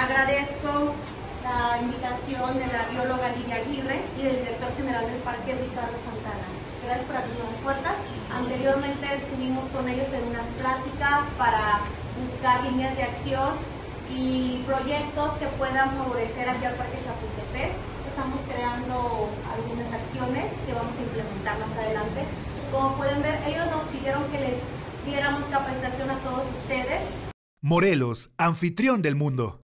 Agradezco la invitación de la bióloga Lidia Aguirre y del director general del parque, Ricardo Santana. Gracias por abrir las puertas. Anteriormente estuvimos con ellos en unas pláticas para buscar líneas de acción y proyectos que puedan favorecer aquí al Parque Chapultepec. Estamos creando algunas acciones que vamos a implementar más adelante. Como pueden ver, ellos nos pidieron que les diéramos capacitación a todos ustedes. Morelos, anfitrión del mundo.